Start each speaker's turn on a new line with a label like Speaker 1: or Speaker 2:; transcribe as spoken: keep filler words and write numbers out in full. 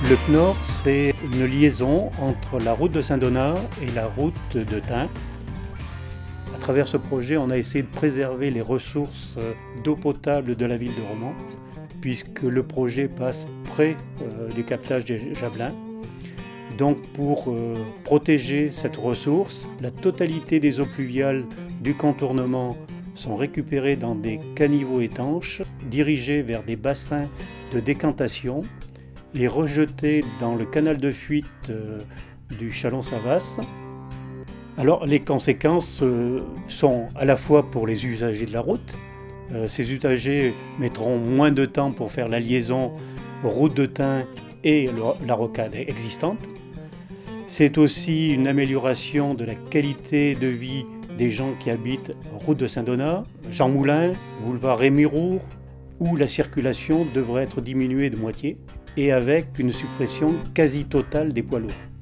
Speaker 1: Le C N O R, c'est une liaison entre la route de Saint-Donat et la route de Tain. À travers ce projet, on a essayé de préserver les ressources d'eau potable de la ville de Romans, puisque le projet passe près euh, du captage des Javelins. Donc pour euh, protéger cette ressource, la totalité des eaux pluviales du contournement sont récupérées dans des caniveaux étanches, dirigés vers des bassins de décantation et rejetées dans le canal de fuite euh, du Chalon-Savas. Alors les conséquences euh, sont à la fois pour les usagers de la route. Euh, ces usagers mettront moins de temps pour faire la liaison route de Tain et le, la rocade existante. C'est aussi une amélioration de la qualité de vie des gens qui habitent route de Saint-Donat, Jean Moulin, boulevard Rémy Roure, où la circulation devrait être diminuée de moitié et avec une suppression quasi totale des poids lourds.